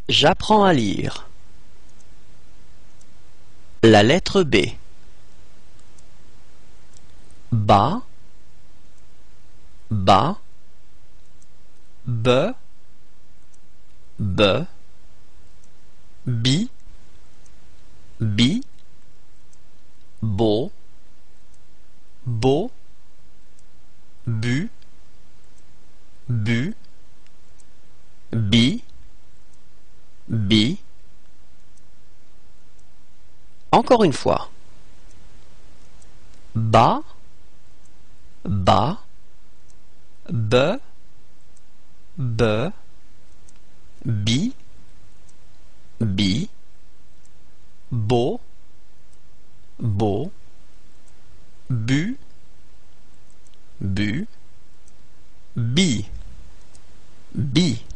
J'apprends à lire. La lettre B. Ba, ba, be, be, bi, bi, bo, bo, bu, bu, bi, bi. Encore une fois. Ba, ba, be, be, bi, bi, bo, bo, bu, bu, bi, bi.